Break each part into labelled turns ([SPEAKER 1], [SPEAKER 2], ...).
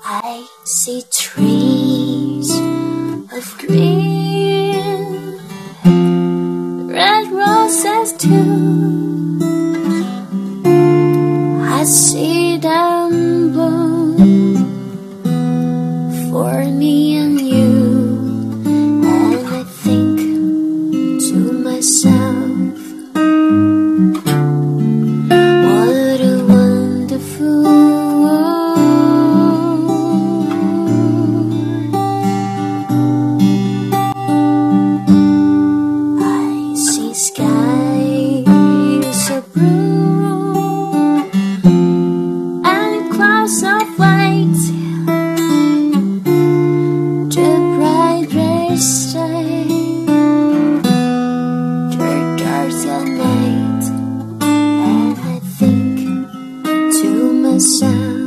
[SPEAKER 1] I see trees of green, red roses too. I see them bloom for me and you, and I think to myself, what a wonderful world. I see skies of blue and clouds of white, the bright rays shine, the dark night, and I think to myself,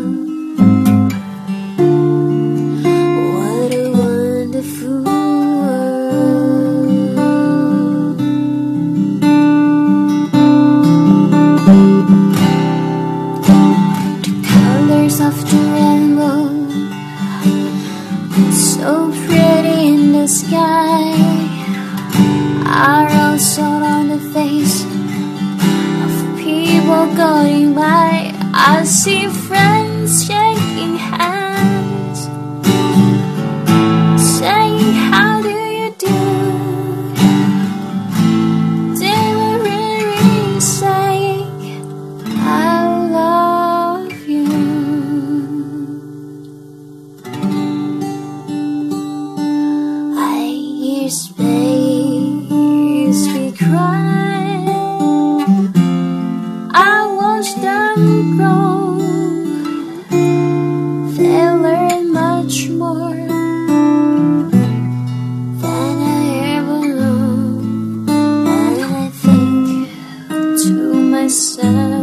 [SPEAKER 1] what a wonderful world. The colors of the rainbow, so pretty in the sky, are also on the face of people going by. I see friends shaking hands, saying, how do you do? They were really saying, I love you. I hear space we cry, I watch them grow. They learn much more than I ever knew, and I think to myself,